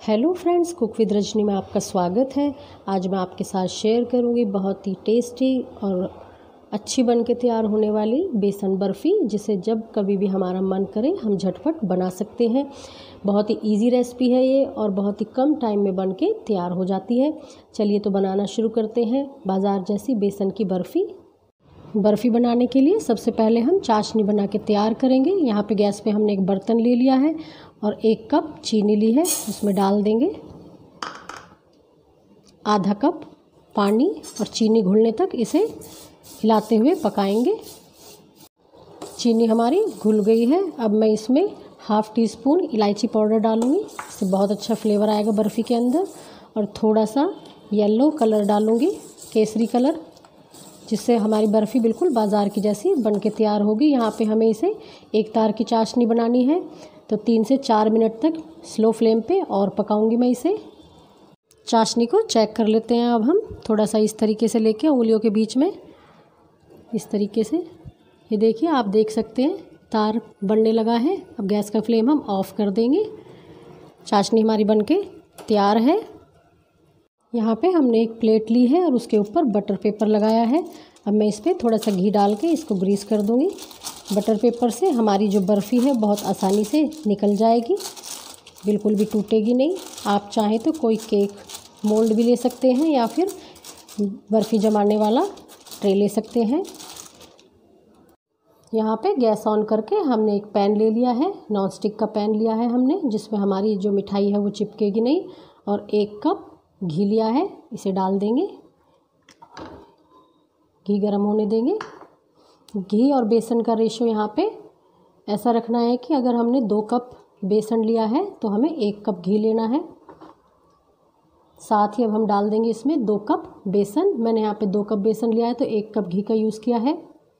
Hello friends, cook with Rajni में आपका स्वागत है। आज मैं आपके साथ शेयर करूंगी बहुत ही टेस्टी और अच्छी बन के तैयार होने वाली बेसन बर्फ़ी, जिसे जब कभी भी हमारा मन करे हम झटपट बना सकते हैं। बहुत ही इजी रेसिपी है ये और बहुत ही कम टाइम में बन के तैयार हो जाती है। चलिए तो बनाना शुरू करते हैं बाज़ार जैसी बेसन की बर्फ़ी बनाने के लिए सबसे पहले हम चाशनी बना के तैयार करेंगे। यहाँ पे गैस पे हमने एक बर्तन ले लिया है और 1 कप चीनी ली है, उसमें डाल देंगे आधा कप पानी और चीनी घुलने तक इसे हिलाते हुए पकाएंगे। चीनी हमारी घुल गई है। अब मैं इसमें हाफ़ टी स्पून इलायची पाउडर डालूँगी, इससे बहुत अच्छा फ्लेवर आएगा बर्फ़ी के अंदर। और थोड़ा सा येलो कलर डालूँगी, केसरी कलर, जिससे हमारी बर्फ़ी बिल्कुल बाज़ार की जैसी बन के तैयार होगी। यहाँ पे हमें इसे एक तार की चाशनी बनानी है, तो 3 से 4 मिनट तक स्लो फ्लेम पे और पकाऊंगी मैं इसे। चाशनी को चेक कर लेते हैं अब हम, थोड़ा सा इस तरीके से लेके उंगलियों के बीच में इस तरीके से, ये देखिए आप देख सकते हैं तार बनने लगा है। अब गैस का फ्लेम हम ऑफ़ कर देंगे। चाशनी हमारी बन के तैयार है। यहाँ पे हमने एक प्लेट ली है और उसके ऊपर बटर पेपर लगाया है। अब मैं इस पर थोड़ा सा घी डाल के इसको ग्रीस कर दूँगी। बटर पेपर से हमारी जो बर्फ़ी है बहुत आसानी से निकल जाएगी, बिल्कुल भी टूटेगी नहीं। आप चाहें तो कोई केक मोल्ड भी ले सकते हैं या फिर बर्फ़ी जमाने वाला ट्रे ले सकते हैं। यहाँ पे गैस ऑन करके हमने एक पैन ले लिया है, नॉन स्टिक का पैन लिया है हमने, जिसमें हमारी जो मिठाई है वो चिपकेगी नहीं। और 1 कप घी लिया है, इसे डाल देंगे। घी गर्म होने देंगे। घी और बेसन का रेशो यहाँ पे ऐसा रखना है कि अगर हमने 2 कप बेसन लिया है तो हमें 1 कप घी लेना है। साथ ही अब हम डाल देंगे इसमें 2 कप बेसन। मैंने यहाँ पे 2 कप बेसन लिया है तो 1 कप घी का यूज़ किया है।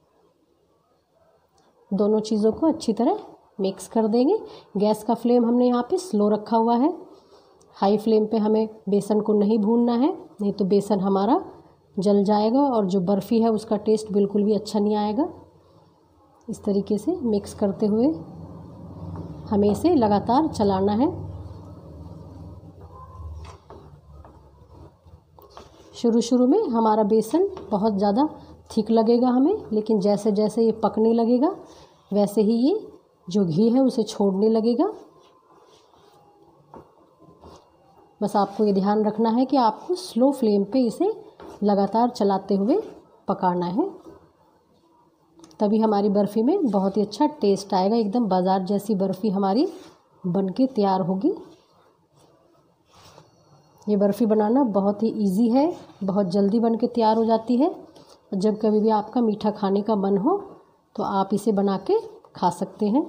दोनों चीज़ों को अच्छी तरह मिक्स कर देंगे। गैस का फ्लेम हमने यहाँ पे स्लो रखा हुआ है। हाई फ्लेम पे हमें बेसन को नहीं भूनना है, नहीं तो बेसन हमारा जल जाएगा और जो बर्फ़ी है उसका टेस्ट बिल्कुल भी अच्छा नहीं आएगा। इस तरीके से मिक्स करते हुए हमें इसे लगातार चलाना है। शुरू में हमारा बेसन बहुत ज़्यादा थिक लगेगा हमें, लेकिन जैसे जैसे ये पकने लगेगा वैसे ही ये जो घी है उसे छोड़ने लगेगा। बस आपको ये ध्यान रखना है कि आपको स्लो फ्लेम पे इसे लगातार चलाते हुए पकाना है, तभी हमारी बर्फ़ी में बहुत ही अच्छा टेस्ट आएगा। एकदम बाज़ार जैसी बर्फ़ी हमारी बनके तैयार होगी। ये बर्फ़ी बनाना बहुत ही इजी है, बहुत जल्दी बनके तैयार हो जाती है। जब कभी भी आपका मीठा खाने का मन हो तो आप इसे बना के खा सकते हैं।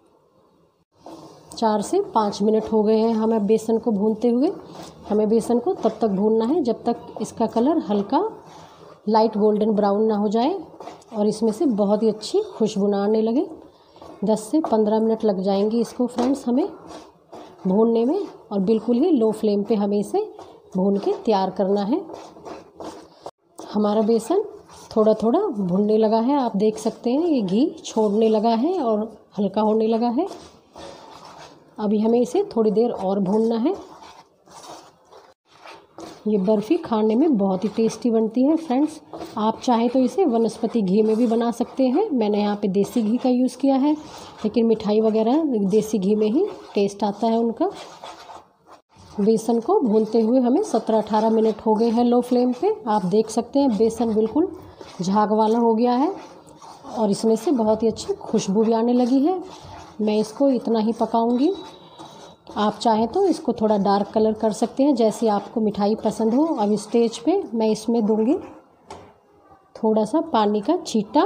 4 से 5 मिनट हो गए हैं हमें बेसन को भूनते हुए। हमें बेसन को तब तक भूनना है जब तक इसका कलर हल्का लाइट गोल्डन ब्राउन ना हो जाए और इसमें से बहुत ही अच्छी खुशबू ना आने लगे। 10 से 15 मिनट लग जाएंगे इसको फ्रेंड्स हमें भूनने में, और बिल्कुल ही लो फ्लेम पे हमें इसे भून के तैयार करना है। हमारा बेसन थोड़ा थोड़ा भुनने लगा है, आप देख सकते हैं ये घी छोड़ने लगा है और हल्का होने लगा है। अभी हमें इसे थोड़ी देर और भूनना है। ये बर्फ़ी खाने में बहुत ही टेस्टी बनती है फ्रेंड्स। आप चाहें तो इसे वनस्पति घी में भी बना सकते हैं। मैंने यहाँ पे देसी घी का यूज़ किया है, लेकिन मिठाई वगैरह देसी घी में ही टेस्ट आता है उनका। बेसन को भूनते हुए हमें 17-18 मिनट हो गए हैं लो फ्लेम पे। आप देख सकते हैं बेसन बिल्कुल झाग वाला हो गया है और इसमें से बहुत ही अच्छी खुशबू भी आने लगी है। मैं इसको इतना ही पकाऊंगी। आप चाहें तो इसको थोड़ा डार्क कलर कर सकते हैं, जैसी आपको मिठाई पसंद हो। अब स्टेज पे मैं इसमें दूंगी थोड़ा सा पानी का छींटा,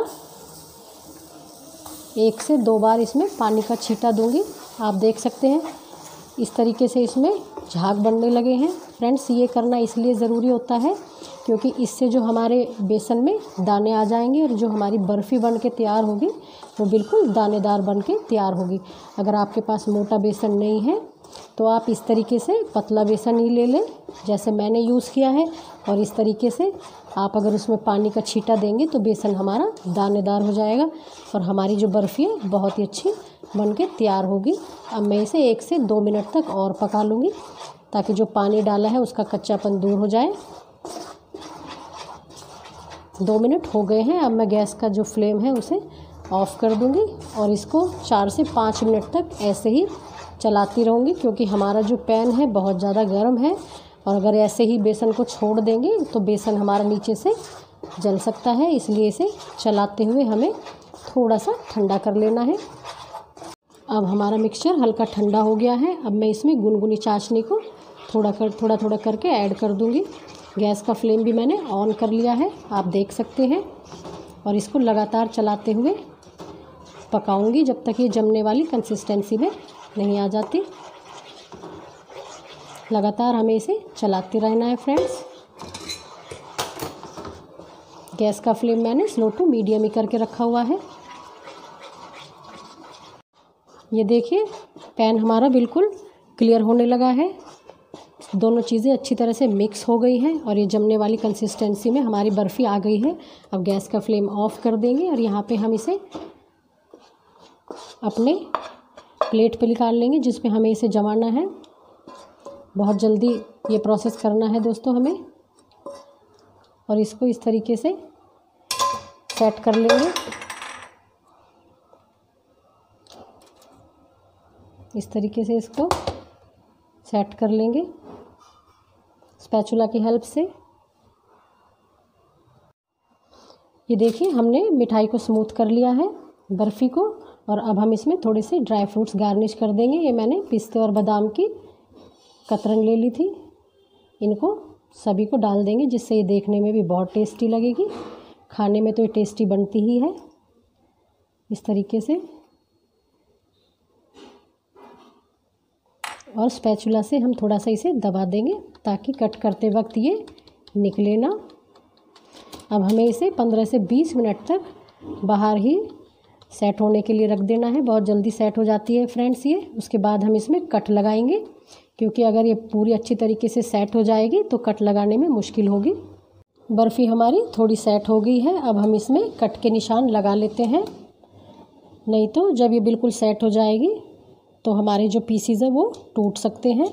1 से 2 बार इसमें पानी का छींटा दूंगी। आप देख सकते हैं इस तरीके से इसमें झाग बनने लगे हैं। फ्रेंड्स, ये करना इसलिए ज़रूरी होता है क्योंकि इससे जो हमारे बेसन में दाने आ जाएंगे और जो हमारी बर्फ़ी बन के तैयार होगी वो बिल्कुल दानेदार बन के तैयार होगी। अगर आपके पास मोटा बेसन नहीं है तो आप इस तरीके से पतला बेसन ही ले लें जैसे मैंने यूज़ किया है, और इस तरीके से आप अगर उसमें पानी का छींटा देंगे तो बेसन हमारा दानेदार हो जाएगा और हमारी जो बर्फ़ी है बहुत ही अच्छी बन के तैयार होगी। अब मैं इसे 1 से 2 मिनट तक और पका लूँगी ताकि जो पानी डाला है उसका कच्चापन दूर हो जाए। 2 मिनट हो गए हैं। अब मैं गैस का जो फ्लेम है उसे ऑफ़ कर दूँगी और इसको 4 से 5 मिनट तक ऐसे ही चलाती रहूँगी, क्योंकि हमारा जो पैन है बहुत ज़्यादा गर्म है और अगर ऐसे ही बेसन को छोड़ देंगे तो बेसन हमारा नीचे से जल सकता है। इसलिए इसे चलाते हुए हमें थोड़ा सा ठंडा कर लेना है। अब हमारा मिक्सचर हल्का ठंडा हो गया है। अब मैं इसमें गुनगुनी चाशनी को थोड़ा करके ऐड कर दूँगी। गैस का फ्लेम भी मैंने ऑन कर लिया है, आप देख सकते हैं, और इसको लगातार चलाते हुए पकाऊंगी जब तक ये जमने वाली कंसिस्टेंसी में नहीं आ जाती। लगातार हमें इसे चलाते रहना है फ्रेंड्स। गैस का फ्लेम मैंने स्लो टू मीडियम ही करके रखा हुआ है। ये देखिए पैन हमारा बिल्कुल क्लियर होने लगा है। दोनों चीज़ें अच्छी तरह से मिक्स हो गई हैं और ये जमने वाली कंसिस्टेंसी में हमारी बर्फ़ी आ गई है। अब गैस का फ्लेम ऑफ कर देंगे और यहाँ पे हम इसे अपने प्लेट पे निकाल लेंगे जिस पे हमें इसे जमाना है। बहुत जल्दी ये प्रोसेस करना है दोस्तों हमें, और इसको इस तरीके से सेट कर लेंगे। इस तरीके से इसको सेट कर लेंगे स्पैचुला की हेल्प से। ये देखिए हमने मिठाई को स्मूथ कर लिया है, बर्फ़ी को, और अब हम इसमें थोड़े से ड्राई फ्रूट्स गार्निश कर देंगे। ये मैंने पिस्ते और बादाम की कतरन ले ली थी, इनको सभी को डाल देंगे जिससे ये देखने में भी बहुत टेस्टी लगेगी। खाने में तो ये टेस्टी बनती ही है। इस तरीके से, और स्पैचुला से हम थोड़ा सा इसे दबा देंगे ताकि कट करते वक्त ये निकले ना। अब हमें इसे 15 से 20 मिनट तक बाहर ही सेट होने के लिए रख देना है। बहुत जल्दी सेट हो जाती है फ्रेंड्स ये। उसके बाद हम इसमें कट लगाएंगे, क्योंकि अगर ये पूरी अच्छी तरीके से सेट हो जाएगी तो कट लगाने में मुश्किल होगी। बर्फ़ी हमारी थोड़ी सेट हो गई है। अब हम इसमें कट के निशान लगा लेते हैं, नहीं तो जब ये बिल्कुल सेट हो जाएगी तो हमारे जो पीसीज है वो टूट सकते हैं।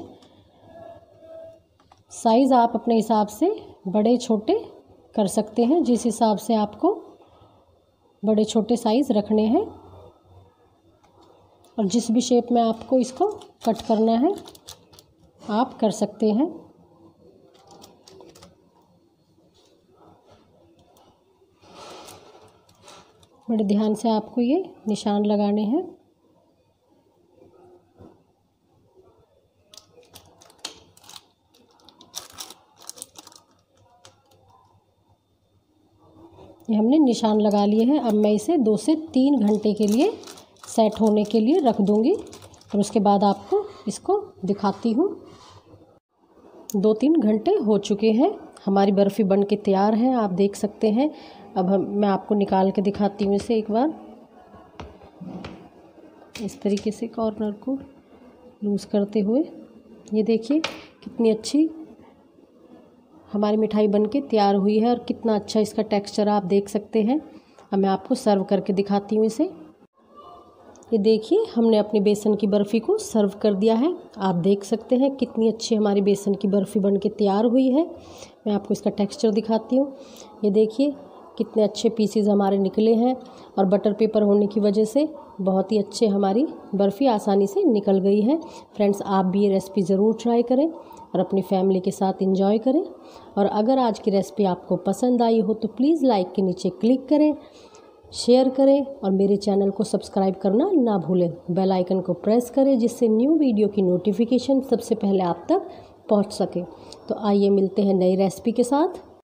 साइज़ आप अपने हिसाब से बड़े छोटे कर सकते हैं, जिस हिसाब से आपको बड़े छोटे साइज़ रखने हैं, और जिस भी शेप में आपको इसको कट करना है आप कर सकते हैं। बड़े ध्यान से आपको ये निशान लगाने हैं। ये हमने निशान लगा लिए हैं। अब मैं इसे 2 से 3 घंटे के लिए सेट होने के लिए रख दूँगी और उसके बाद आपको इसको दिखाती हूँ। 2-3 घंटे हो चुके हैं, हमारी बर्फ़ी बन के तैयार है, आप देख सकते हैं। अब मैं आपको निकाल के दिखाती हूँ इसे एक बार। इस तरीके से कॉर्नर को लूज़ करते हुए ये देखिए कितनी अच्छी हमारी मिठाई बन के तैयार हुई है और कितना अच्छा इसका टेक्सचर आप देख सकते हैं। अब मैं आपको सर्व करके दिखाती हूँ इसे। ये देखिए हमने अपनी बेसन की बर्फ़ी को सर्व कर दिया है। आप देख सकते हैं कितनी अच्छी हमारी बेसन की बर्फ़ी बन के तैयार हुई है। मैं आपको इसका टेक्सचर दिखाती हूँ। ये देखिए कितने अच्छे पीसेस हमारे निकले हैं और बटर पेपर होने की वजह से बहुत ही अच्छे हमारी बर्फ़ी आसानी से निकल गई है। फ्रेंड्स, आप भी ये रेसिपी ज़रूर ट्राई करें और अपनी फैमिली के साथ एंजॉय करें। और अगर आज की रेसिपी आपको पसंद आई हो तो प्लीज़ लाइक के नीचे क्लिक करें, शेयर करें और मेरे चैनल को सब्सक्राइब करना ना भूलें। बेल आइकन को प्रेस करें जिससे न्यू वीडियो की नोटिफिकेशन सबसे पहले आप तक पहुंच सके। तो आइए मिलते हैं नई रेसिपी के साथ।